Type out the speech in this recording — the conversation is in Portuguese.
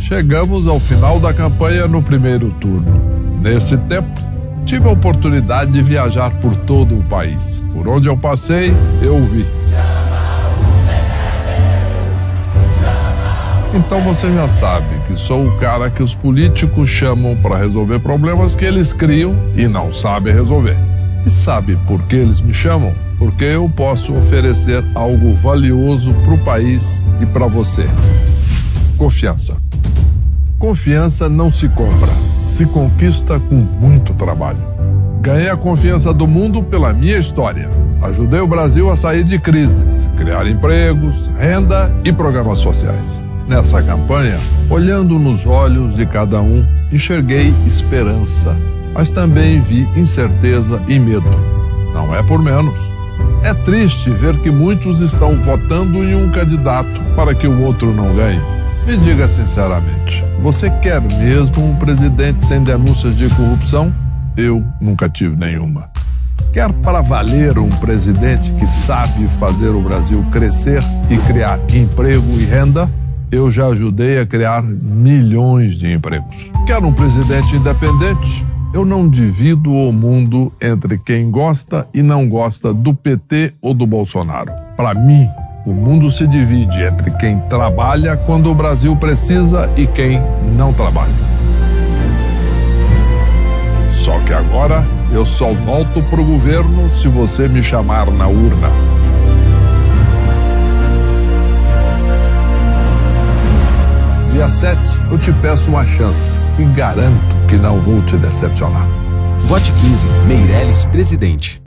Chegamos ao final da campanha no primeiro turno. Nesse tempo, tive a oportunidade de viajar por todo o país. Por onde eu passei, eu vi. Então você já sabe que sou o cara que os políticos chamam para resolver problemas que eles criam e não sabem resolver. E sabe por que eles me chamam? Porque eu posso oferecer algo valioso para o país e para você. Confiança. Confiança não se compra, se conquista com muito trabalho. Ganhei a confiança do mundo pela minha história. Ajudei o Brasil a sair de crises, criar empregos, renda e programas sociais. Nessa campanha, olhando nos olhos de cada um, enxerguei esperança, mas também vi incerteza e medo. Não é por menos. É triste ver que muitos estão votando em um candidato para que o outro não ganhe. Me diga sinceramente, você quer mesmo um presidente sem denúncias de corrupção? Eu nunca tive nenhuma. Quer para valer um presidente que sabe fazer o Brasil crescer e criar emprego e renda? Eu já ajudei a criar milhões de empregos. Quer um presidente independente? Eu não divido o mundo entre quem gosta e não gosta do PT ou do Bolsonaro. Para mim, o mundo se divide entre quem trabalha quando o Brasil precisa e quem não trabalha. Só que agora eu só volto pro governo se você me chamar na urna. Dia 7, eu te peço uma chance e garanto que não vou te decepcionar. Vote 15, Meirelles presidente.